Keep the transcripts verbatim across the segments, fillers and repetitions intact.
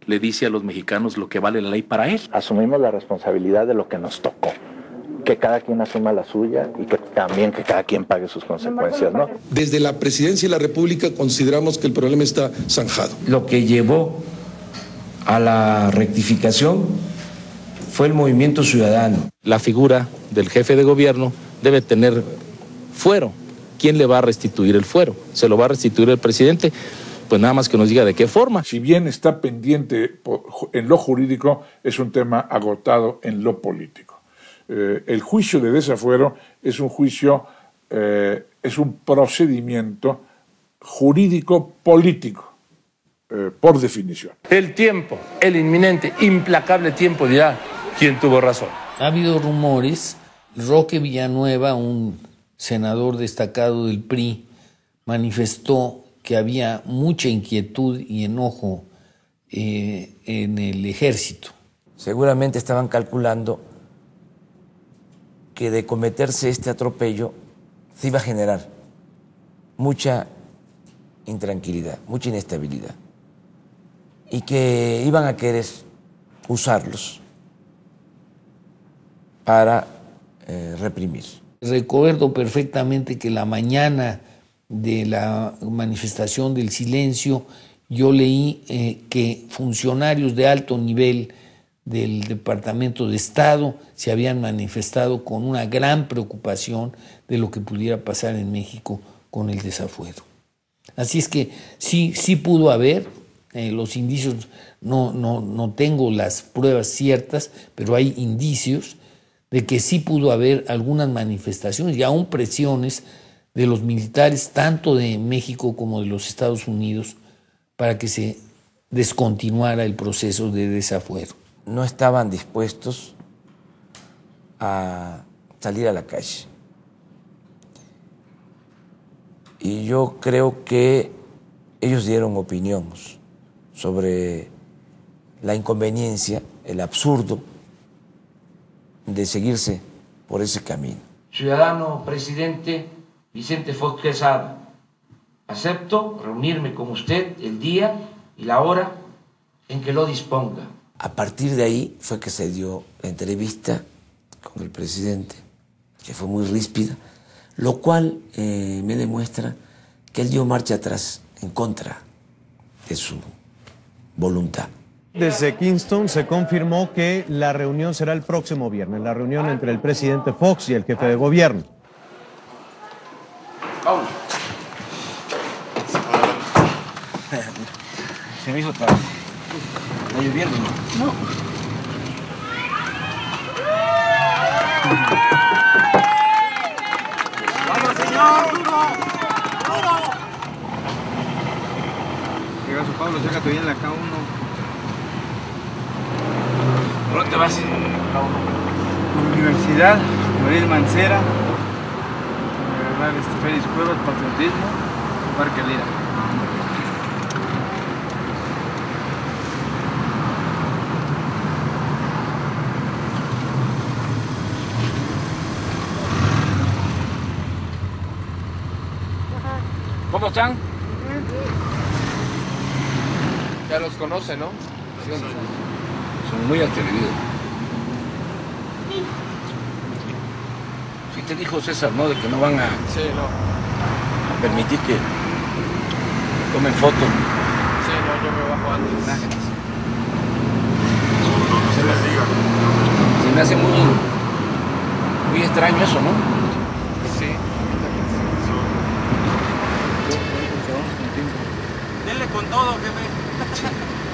le dice a los mexicanos lo que vale la ley para él. Asumimos la responsabilidad de lo que nos tocó, que cada quien asuma la suya y que también que cada quien pague sus consecuencias, ¿no? Desde la Presidencia de la República consideramos que el problema está zanjado. Lo que llevó a la rectificación fue el movimiento ciudadano. La figura del jefe de gobierno debe tener fuero. ¿Quién le va a restituir el fuero? ¿Se lo va a restituir el presidente? Pues nada más que nos diga de qué forma. Si bien está pendiente en lo jurídico, es un tema agotado en lo político. Eh, el juicio de desafuero es un juicio, eh, es un procedimiento jurídico político, eh, por definición. El tiempo, el inminente, implacable tiempo dirá quién tuvo razón. Ha habido rumores, Roque Villanueva, un senador destacado del P R I, manifestó que había mucha inquietud y enojo eh, en el ejército. Seguramente estaban calculando que de cometerse este atropello se iba a generar mucha intranquilidad, mucha inestabilidad, y que iban a querer usarlos para eh, reprimir. Recuerdo perfectamente que la mañana de la manifestación del silencio yo leí eh, que funcionarios de alto nivel del Departamento de Estado se habían manifestado con una gran preocupación de lo que pudiera pasar en México con el desafuero. Así es que sí, sí pudo haber, eh, los indicios, no, no, no tengo las pruebas ciertas, pero hay indicios de que sí pudo haber algunas manifestaciones y aún presiones de los militares, tanto de México como de los Estados Unidos, para que se descontinuara el proceso de desafuero. No estaban dispuestos a salir a la calle. Y yo creo que ellos dieron opinión sobre la inconveniencia, el absurdo de seguirse por ese camino. Ciudadano presidente Vicente Fox Quesada, acepto reunirme con usted el día y la hora en que lo disponga. A partir de ahí fue que se dio la entrevista con el presidente, que fue muy ríspida, lo cual eh, me demuestra que él dio marcha atrás en contra de su voluntad. Desde Kingston se confirmó que la reunión será el próximo viernes, la reunión entre el presidente Fox y el jefe de gobierno. Vamos. Se me hizo tarde. ¿Está lloviendo? No. No. ¡Vamos, señor! ¡Duro! ¡Duro! Llega su Pablo, sácate bien la K uno. ¿Dónde te vas? Universidad, Gabriel Mancera, este, Félix Cuevas, Patriotismo, Parque Lira. ¿Cómo están? Ya los conoce, ¿no? Sí, sí. Son muy atrevidos. Sí te dijo César, ¿no? De que no van a, sí, no. a permitir que tomen fotos. Sí, no, yo me bajo antes. Se les diga. Se me hace muy, muy extraño eso, ¿no? Sí. Denle con todo, jefe.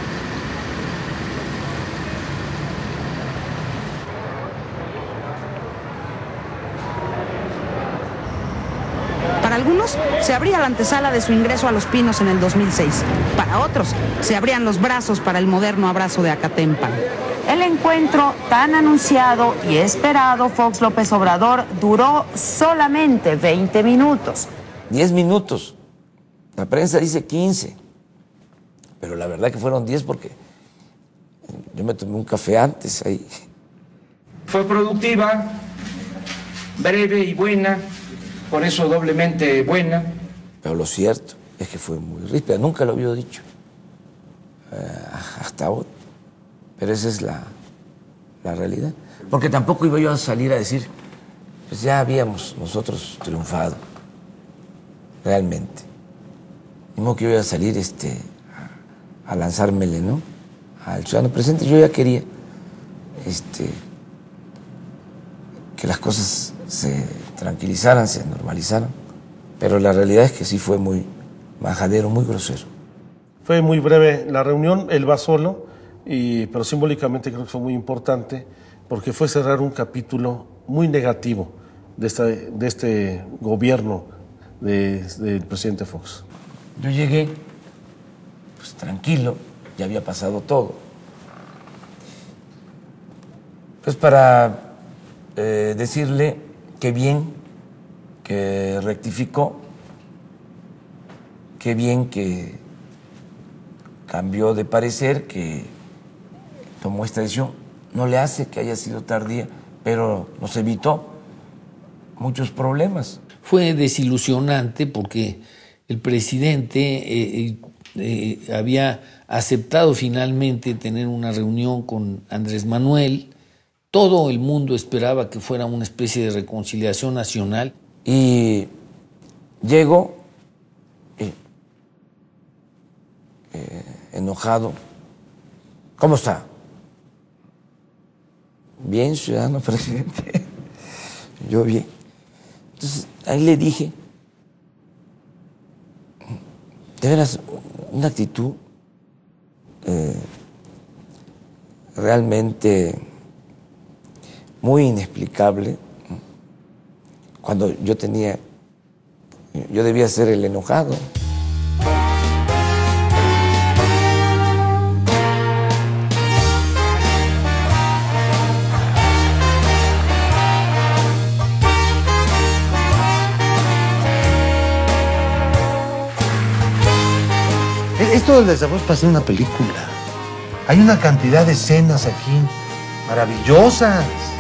Para algunos, se abría la antesala de su ingreso a Los Pinos en el dos mil seis. Para otros, se abrían los brazos para el moderno abrazo de Acatempan. El encuentro tan anunciado y esperado Fox López Obrador duró solamente veinte minutos. diez minutos. La prensa dice quince. Pero la verdad que fueron diez porque yo me tomé un café antes ahí. Fue productiva, breve y buena, por eso doblemente buena. Pero lo cierto es que fue muy ríspida, nunca lo había dicho. eh, hasta hoy. Pero esa es la, la realidad. Porque tampoco iba yo a salir a decir, pues ya habíamos nosotros triunfado, realmente. Ni modo que yo iba a salir este, a, a lanzármele, ¿no?, al ciudadano presente. Yo ya quería este, que las cosas se tranquilizaran, se normalizaran, pero la realidad es que sí fue muy majadero, muy grosero. Fue muy breve la reunión, él va solo, y, pero simbólicamente creo que fue muy importante porque fue cerrar un capítulo muy negativo de, esta, de este gobierno de, del presidente Fox. Yo llegué pues tranquilo, ya había pasado todo. Pues para eh, decirle que bien, que rectificó, que bien que cambió de parecer, que tomó esta decisión. No le hace que haya sido tardía, pero nos evitó muchos problemas. Fue desilusionante porque el presidente eh, eh, había aceptado finalmente tener una reunión con Andrés Manuel. Todo el mundo esperaba que fuera una especie de reconciliación nacional. Y llego eh, eh, enojado. ¿Cómo está? Bien, ciudadano presidente. Yo bien. Entonces, ahí le dije, de veras, una actitud eh, realmente muy inexplicable, cuando yo tenía, yo debía ser el enojado. Esto del desafuero es para hacer una película. Hay una cantidad de escenas aquí maravillosas.